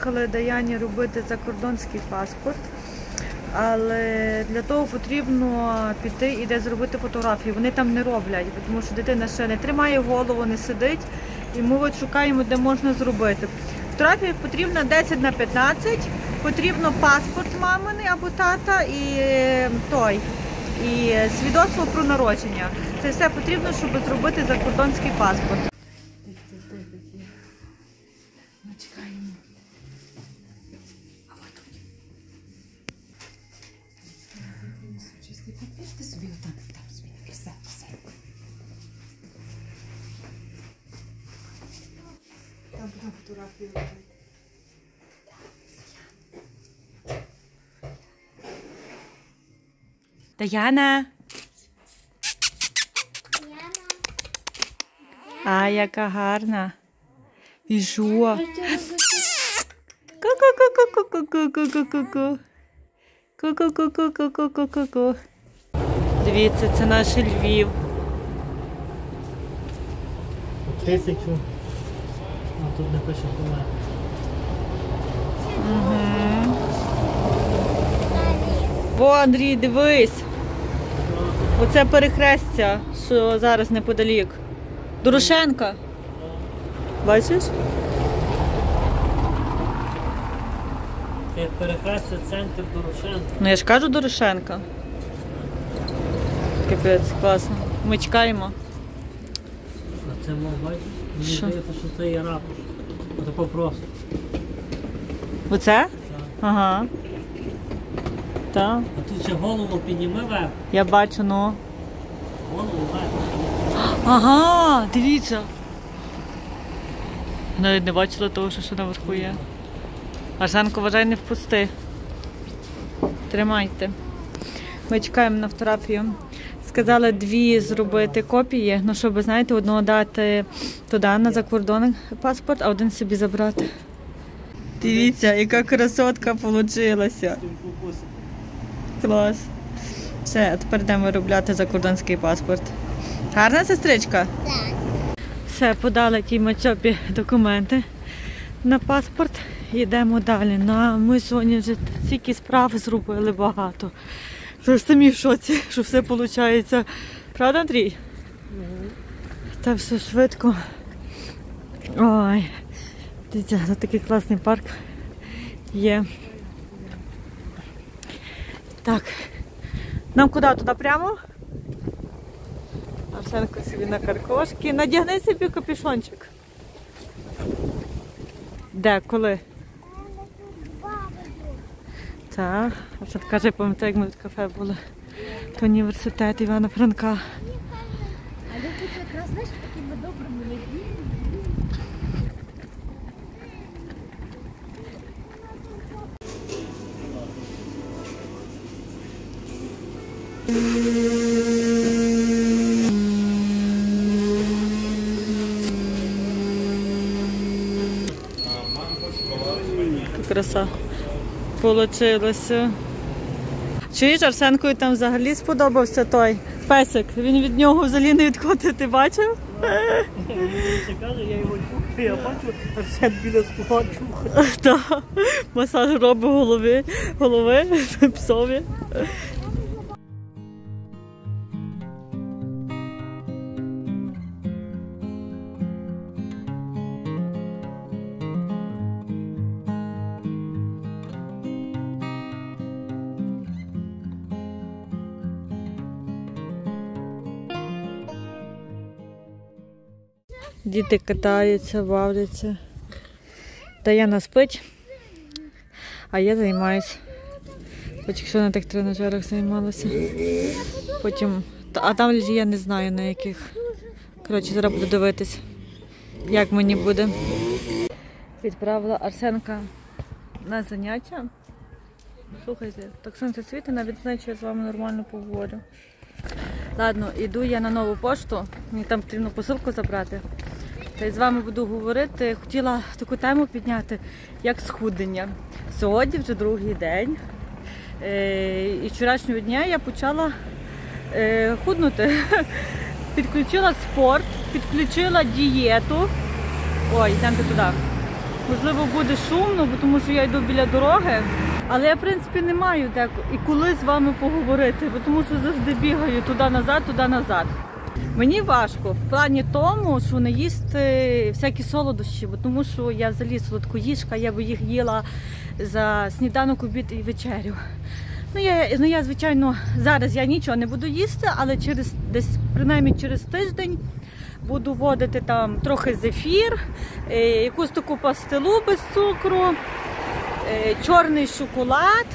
поїхали Даяні робити закордонський паспорт, але для того потрібно піти і де зробити фотографії. Вони там не роблять, тому що дитина ще не тримає голову, не сидить. І ми от шукаємо, де можна зробити. Фотографія потрібна 10×15, потрібно паспорт мамини або тата і свідоцтво про народження. Це все потрібно, щоб зробити закордонський паспорт. Чекаємо. А вот тут. Чистий папір, ти собі отам, там собі, все. Там будемо фотографію робити. Даяна. А, яка гарна. Біжу. Ку-ку-ку-ку-ку-ку-ку-ку-ку-ку. Ку-ку-ку-ку-ку-ку-ку-ку. Дивіться, це наш Львів. 1000. А тут не пише коли. О, Андрій, дивись. Оце перехрестя, що зараз неподалік. Дорошенка. Бачиш? Це перехрестя центр Дорошенка. Ну я ж кажу Дорошенка. Капець, класно. Ми чекаємо. А це мов бачиш? Мені здається, що це є ракурс. Отако просто. Оце? Так. Ага. Так. А тут ще голову підніми вверх. Я бачу, ну. Голову вверх. Ага, дивіться. Навіть не бачила того, що наверху є. Арсенко, вважай, не впусти. Тримайте. Ми чекаємо на фотографію. Сказали 2 зробити копії, ну щоб, знаєте, одного дати туди на закордонний паспорт, а один собі забрати. Дивіться, яка красотка вийшла. Клас. Все, а тепер йдемо виробляти закордонський паспорт. Гарна сестричка? Так. Все, подали тій Мацьопі документи на паспорт. Йдемо далі. Ну, а ми сьогодні вже стільки справ зробили багато. Що ж самі в шоці, що все виходить. Правда, Андрій? Та все швидко. Ой. Дивіться, тут такий класний парк є. Так. Нам куди? Туди прямо? Арсенко собі на каркошки. Надягни собі капюшончик. Де? Коли? Так. Арсен каже, пам'ятаю, як ми в кафе були. То університет Івана Франка. Але тут якраз, знаєш, такими добрими людьми. Краса получилося. Чуєш, Арсенкою там взагалі сподобався той песик. Він від нього взагалі не відходить, ти бачив? Він ще каже, я його чухаю, я бачу, Арсен біля стола чухає. Так, масаж робить голови псові. Діти катаються, бавляться. Даяна спить, а я займаюся. Хоч якщо на тих тренажерах займалася. Потім, а там я не знаю на яких. Коротше, зараз буду дивитись, як мені буде. Відправила Арсенка на заняття. Слухайте, так сонце світить, навіть знаю, що я з вами нормально поговорю. Ладно, йду я на нову пошту, мені там потрібно посилку забрати. Та й з вами буду говорити. Хотіла таку тему підняти, як схуднення. Сьогодні вже другий день. І вчорашнього дня я почала худнути. Підключила спорт, підключила дієту. Ой, йдемо туди. Можливо, буде шумно, бо тому що я йду біля дороги. Але я, в принципі, не маю де і коли з вами поговорити, бо тому що завжди бігаю туди-назад. Мені важко в плані тому, що не їсти всякі солодощі, бо тому що я взагалі солодкоїжка, я би їх їла за сніданок, обід і вечерю. Ну я, звичайно, зараз я нічого не буду їсти, але принаймні через тиждень буду вводити там трохи зефір, якусь таку пастилу без цукру, чорний шоколад,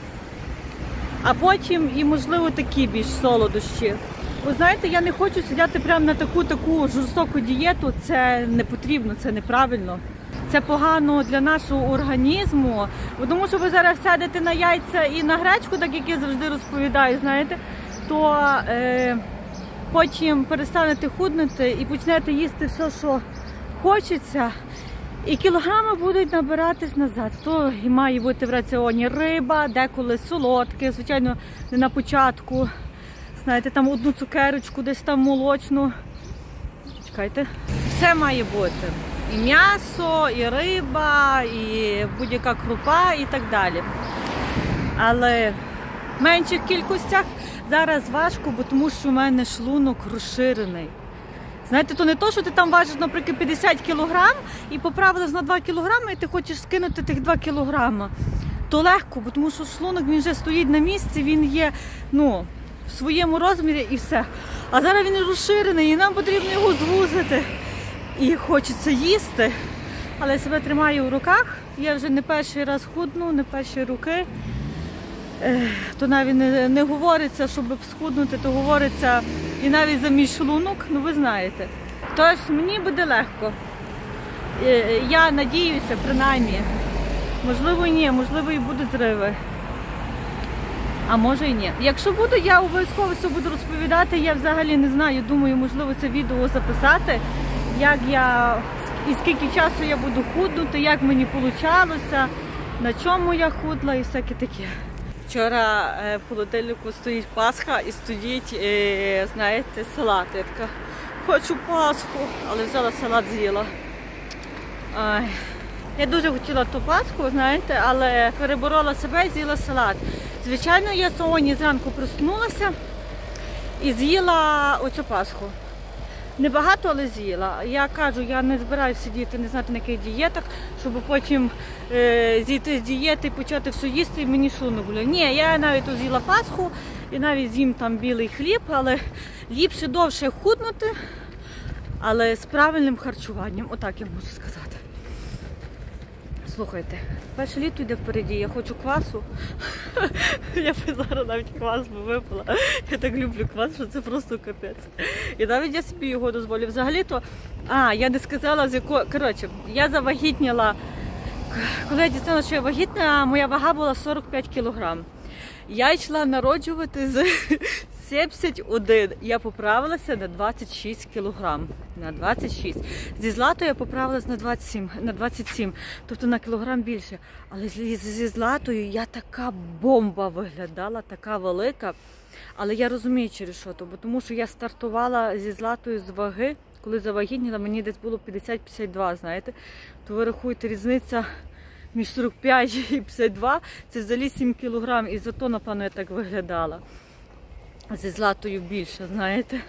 а потім і, можливо, такі більш солодощі. Ви знаєте, я не хочу сидіти прямо на таку жорстоку дієту, це не потрібно, це неправильно. Це погано для нашого організму, тому що ви зараз сядете на яйця і на гречку, так як я завжди розповідаю, знаєте, то потім перестанете худнути і почнете їсти все, що хочеться, і кілограми будуть набиратись назад. То і має бути в раціоні риба, деколи солодке, звичайно, не на початку. Знаєте, там одну цукерочку, десь там молочну. Чекайте. Все має бути. І м'ясо, і риба, і будь-яка крупа, і так далі. Але в менших кількостях зараз важко, бо тому що в мене шлунок розширений. Знаєте, то не то, що ти там важиш, наприклад, 50 кг і поправилась на 2 кг, і ти хочеш скинути тих 2 кг. То легко, бо тому що шлунок, він вже стоїть на місці, він є, в своєму розмірі і все. А зараз він розширений, і нам потрібно його звузити. І хочеться їсти, але я себе тримаю в руках. Я вже не перший раз худну, не перші роки. То навіть не говориться, щоб схуднути, то говориться і навіть за мій шлунок, ви знаєте. Тож мені буде легко. Я надіюся, принаймні. Можливо і ні, можливо і будуть зриви. А може і ні. Якщо буду, я обов'язково все буду розповідати. Я взагалі не знаю, думаю, можливо це відео записати. Як я, і скільки часу я буду худнути, як мені вийшло, на чому я худла і всяке таке. Вчора в холодильнику стоїть Пасха і стоїть, знаєте, салат. Я така, хочу Пасху, але взяла салат, з'їла. Я дуже хотіла ту Пасху, знаєте, але переборола себе і з'їла салат. Звичайно, я сьогодні зранку проснулася і з'їла оцю Пасху. Небагато, але з'їла. Я кажу, я не збираюся сидіти, не знати на яких дієтах, щоб потім зійти з дієти і почати все їсти і мені шлунок болить. Ні, я навіть з'їла Пасху і навіть з'їм там білий хліб, але ліпше довше худнути, але з правильним харчуванням, отак я можу сказати. Слухайте, перше літо йде впереді, я хочу квасу. Я б зараз навіть квас би випила. Я так люблю квас, що це просто капець. І навіть я собі його дозволю. Взагалі-то, я не сказала, з якого... Коротше, я завагітніла, коли я дізналася, що я вагітна, моя вага була 45 кг. Я йшла народжувати з 71. Я поправилася на 26 кг. На 26. Зі Златою я поправилась на 27. Тобто на кілограм більше. Але зі Златою я така бомба виглядала, така велика. Але я розумію, через що то. Бо тому що я стартувала зі Златою з ваги. Коли завагітніла, мені десь було 50-52, знаєте. То ви рахуєте, різниця між 45 і 52, це взагалі 7 кг. І зато, напевно, я так виглядала. Зі Златою більше, знаєте.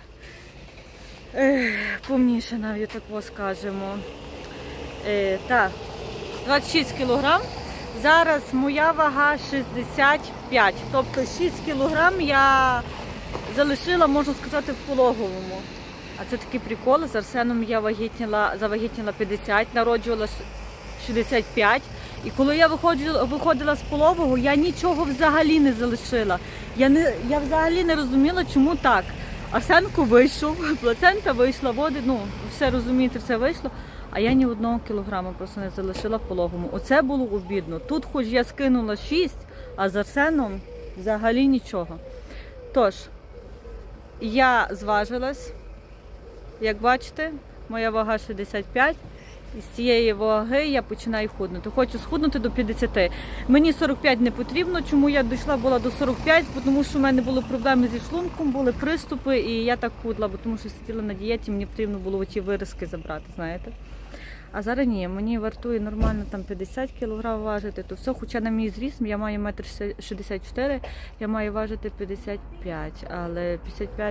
Повніше навіть так скажемо. Так, 26 кг. Зараз моя вага 65. Тобто 6 кг я залишила, можна сказати, в пологовому. А це такий прикол. З Арсеном я завагітніла 50, народжувала 65. І коли я виходила з пологового, я нічого взагалі не залишила. Я взагалі не розуміла, чому так. Арсенко вийшов, плацента вийшла, води, все розумієте, все вийшло. А я ні 1 кілограма просто не залишила в пологовому. Оце було обідно. Тут хоч я скинула 6, а з Арсеном взагалі нічого. Тож, я зважилась, як бачите, моя вага 65. І з цієї ваги я починаю худнути. Хочу схуднути до 50. Мені 45 не потрібно. Чому я дійшла була до 45? Тому що в мене були проблеми зі шлунком, були приступи, і я так худла, бо тому що сиділа на дієті, мені потрібно було ті виразки забрати, знаєте. А зараз ні, мені вартує нормально там 50 кг важити, то все, хоча на мій зріст, я маю 1,64 м, я маю важити 55, але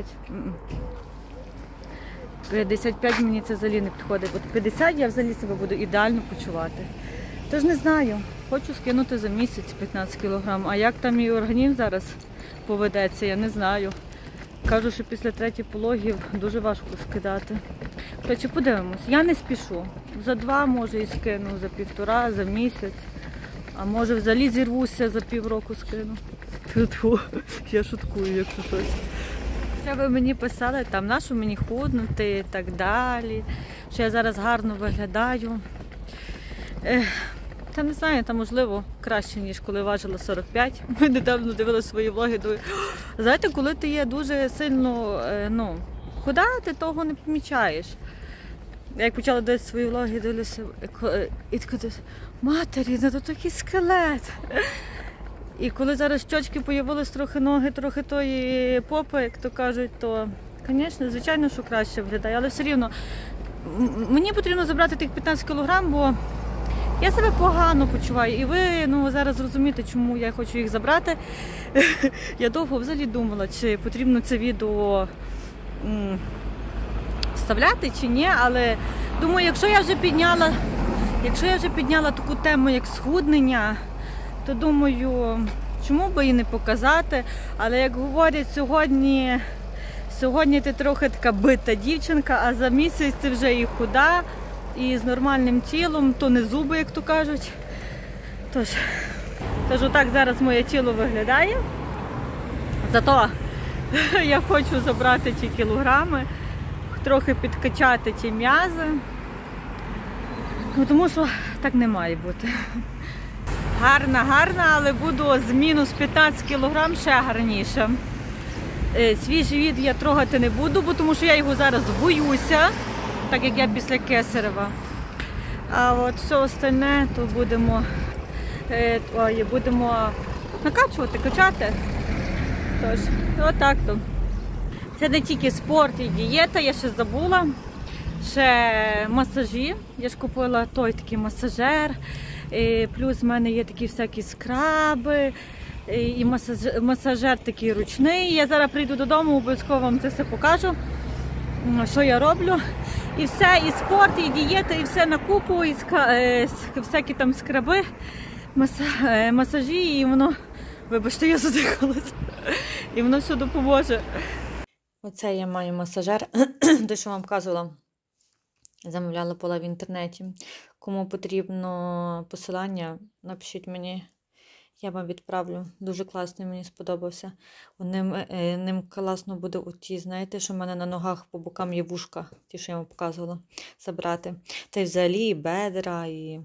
55 мені це взагалі не підходить. От 50 я взагалі себе буду ідеально почувати. Тож не знаю, хочу скинути за місяць 15 кг, а як там мій організм зараз поведеться, я не знаю. Кажу, що після третіх пологів дуже важко скидати. Коротше, подивимось. Я не спішу. За 2, може, і скину, за 1,5, за місяць. А може взагалі зірвуся, за півроку скину. Фу, я шуткую, якщо щось. Хоча ви мені писали, там, на що мені худнути і так далі. Що я зараз гарно виглядаю. Та не знаю, та можливо краще, ніж коли важила 45. Ми недавно дивилися свої влоги. Знаєте, коли ти є дуже сильно худа, ти того не помічаєш. Я як почала дивитися свої влоги, дивлюся, і така, матері, це такий скелет. І коли зараз щочки появились, трохи ноги, трохи тої попи, як то кажуть, то, звичайно, що краще виглядає, але все рівно мені потрібно забрати тих 15 кг, бо я себе погано почуваю. І ви зараз зрозумієте, чому я хочу їх забрати. Я довго взагалі думала, чи потрібно це відео вставляти чи ні, але думаю, якщо я вже підняла таку тему, як схуднення, то думаю, чому би і не показати. Але як говорять, сьогодні ти трохи така бита дівчинка, а за місяць ти вже і худа, і з нормальним тілом, то не зуби, як то кажуть. Тож отак зараз моє тіло виглядає. Зато я хочу забрати ті кілограми, трохи підкачати ті м'язи. Тому що так не має бути. Гарна, але буду з мінус 15 кг ще гарніше. Свій живіт я трогати не буду, бо тому що я його зараз боюся, так як я після кесарева. А от все остальне, то будемо накачувати, качати. Тож, отак то. Це не тільки спорт і дієта, я ще забула. Ще масажі. Я ж купила той такий масажер. Плюс в мене є такі всякі скраби. І масажер такий ручний. Я зараз прийду додому, обов'язково вам це все покажу, що я роблю. І все, і спорт, і дієта, і все на купу, і всякі там скраби, масажі, і воно, вибачте, я задихалася, і воно все допоможе. Оце я маю масажер, де що вам показувала, замовляла пола в інтернеті. Кому потрібно посилання, напишіть мені. Я вам відправлю. Дуже класний, мені сподобався. Ним класно буде оті, знаєте, що в мене на ногах по бокам є вушка, ті, що я вам показувала, забрати. Та й взагалі і бедра, і,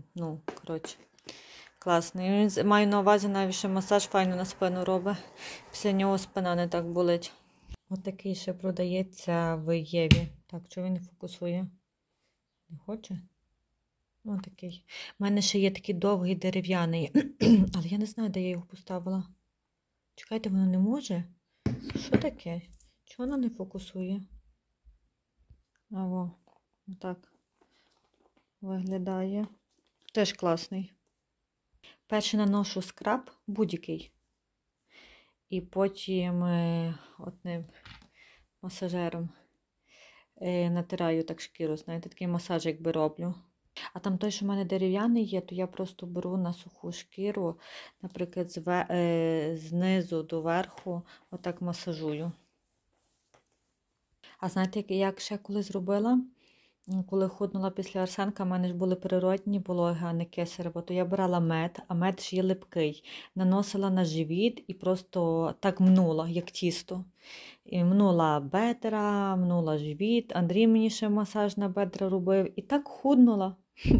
класний. Маю на увазі навіть, що масаж файно на спину робить. Після нього спина не так болить. Отакий ще продається в Єві. Так, чого він не фокусує? Не хоче? Такий. У мене ще є такий довгий дерев'яний, але я не знаю, де я його поставила. Чекайте, воно не може? Що таке? Чого воно не фокусує? Отак виглядає. Теж класний. Перше наношу скраб будь-який. І потім одним масажером натираю так шкіру, знаєте, такий масаж якби роблю. А там той, що в мене дерев'яний є, то я просто беру на суху шкіру, наприклад, знизу до верху, отак масажую. А знаєте, як ще коли зробила? Коли худнула після Арсенка, в мене ж були природні пологи, а не кесарево, то я брала мед, а мед ж є липкий. Наносила на живіт і просто так мнула, як тісто. І мнула бедра, мнула живіт. Андрій мені ще масаж на бедра робив. І так худнула.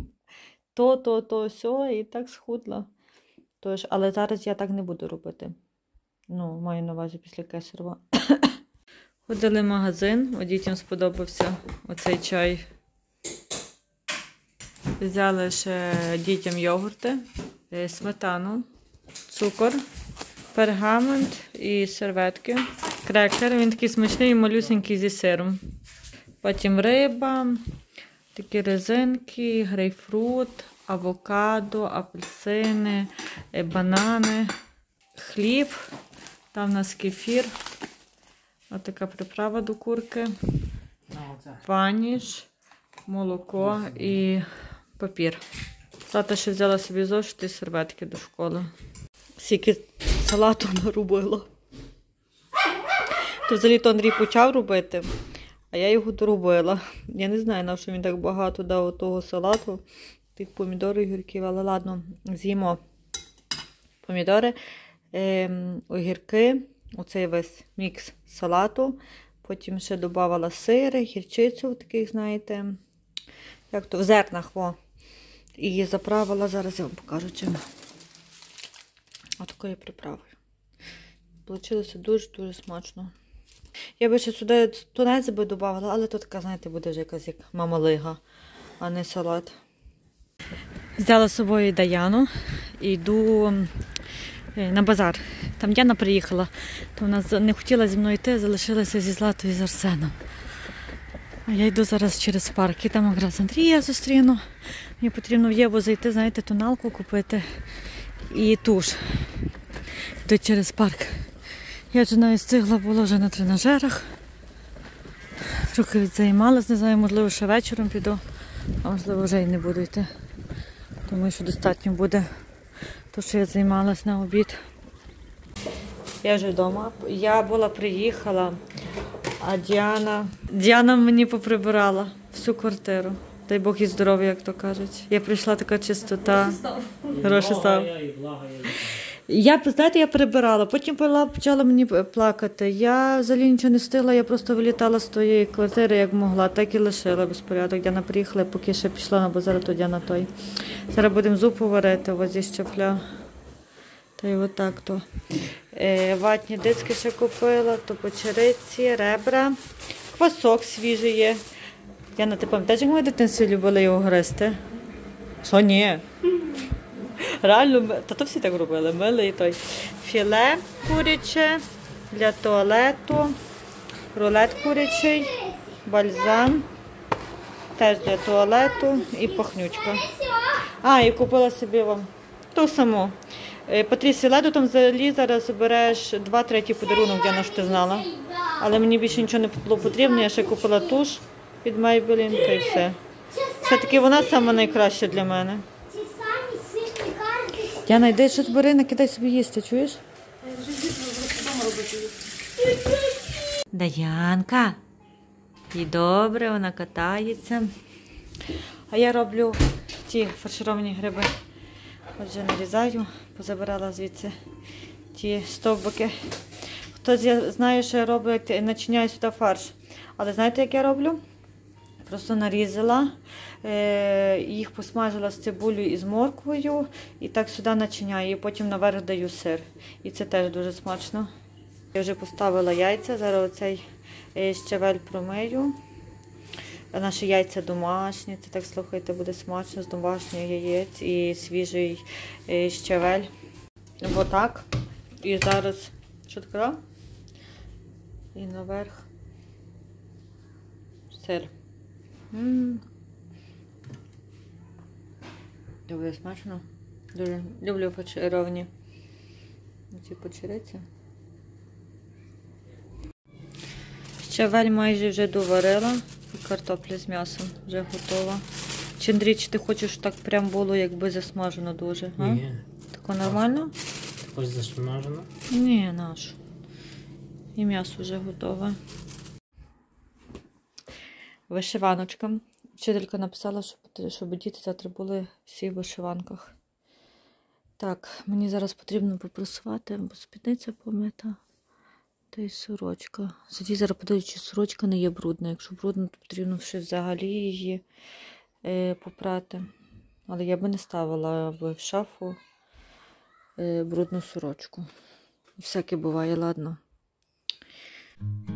Все, і так схудла. Тож, але зараз я так не буду робити. Маю на увазі після кесарева. Ходили в магазин, дітям сподобався оцей чай. Взяли ще дітям йогурти, сметану, цукор, пергамент і серветки. Крекер, він такий смачний і малюсенький зі сиром. Потім риба, Такі резинки, грейпфрут, авокадо, апельсини, банани, хліб. Там у нас кефір. Ось така приправа до курки. Ваніш, молоко і папір. Тата ще взяла собі зошити і серветки до школи. Скільки салату наробила. То взагалі-то Андрій почав робити, а я його доробила. Я не знаю, на що він так багато дав того салату. Тих помідори і огірків, але ладно, з'їмо помідори, огірки, оцей весь мікс салату. Потім ще додавала сири, гірчицю, таких, знаєте, як то, в зернах, во. І заправила, зараз я вам покажу чим. Отакою приправою. Получилося дуже-дуже смачно. Я би ще сюди тунець би додавала, але тут така, знаєте, буде вже якась як мамалига, а не салат. Взяла з собою Даяну і йду на базар. Там Діана приїхала, то вона не хотіла зі мною йти, залишилася зі Златою і з Арсеном. А я йду зараз через парк і там якраз Андрія зустріну. Мені потрібно в Єву зайти, знаєте, тоналку купити і туш. Йду через парк. Я вже навіть встигла, була вже на тренажерах. Трохи відзаймалась, не знаю, можливо, ще вечором піду, а можливо, вже й не буду йти. Думаю, що достатньо буде то, що я займалась на обід. Я вже вдома. Я була приїхала, а Діана мені поприбирала всю квартиру. Дай Бог їй здоров'я, як то кажуть. Я прийшла така чистота. Хороший став. Знаєте, я прибирала, потім почала мені плакати. Я взагалі нічого не встигла, я просто вилітала з тої квартири, як могла, так і лишила безпорядок. Діана приїхала, поки ще пішла на базар, то Діана той. Зараз будемо зупу варити, ось зі щапля. Та й отак то. Ватні диски ще купила, то печериці, ребра. Квасок свіжий є. Діана, ти пам'ятаєш, як ми в дитинстві любили його гристи? Що ні? Реально, та то всі так робили, мили і той. Філе куряче для туалету, рулет курячий, бальзам, теж для туалету і пахнючка. А, і купила собі вам ту саму. Патрісі леду там взагалі зараз береш 2-3 подарунок, Діана, що ти знала. Але мені більше нічого не було потрібно, я ще купила туш від Maybelline та й все. Все-таки вона сама найкраща для мене. Діана, йди, щось бери, накидай собі їсти, чуєш? Даянка. І добре, вона катається. А я роблю ті фаршировані гриби. Отже, нарізаю, позабирала звідси ті стовбики. Хтось знає, що я роблю, начиняю сюди фарш. Але знаєте, як я роблю? Просто нарізала, їх посмажила з цибулею і з морквою, і так сюди начиняю, і потім наверх даю сир. І це теж дуже смачно. Я вже поставила яйця, зараз оцей щавель промию. Наші яйця домашні, це так, слухайте, буде смачно з домашніх яєць і свіжий щавель. Отак. І зараз, що ти казав? І наверх сир. Дуже смачно. Дуже люблю фаршировані ці печериці. Щавель майже вже доварила. І картопля з м'ясом вже готова. Чи, Андрій, чи ти хочеш, щоб так прям було, якби засмажено дуже? Ні. Тако нормально? Ти хочеш засмажено? Ні, наш. І м'ясо вже готове. Вишиваночка. Вчителька написала, щоб діти завтра були всі в вишиванках. Так, мені зараз потрібно попрасувати, бо спідниця помита. Та й сорочка. Тоді зараз подивлюсь, чи сорочка не є брудна. Якщо брудна, то потрібно ще взагалі її попрати. Але я би не ставила в шафу брудну сорочку. Всяке буває, ладно.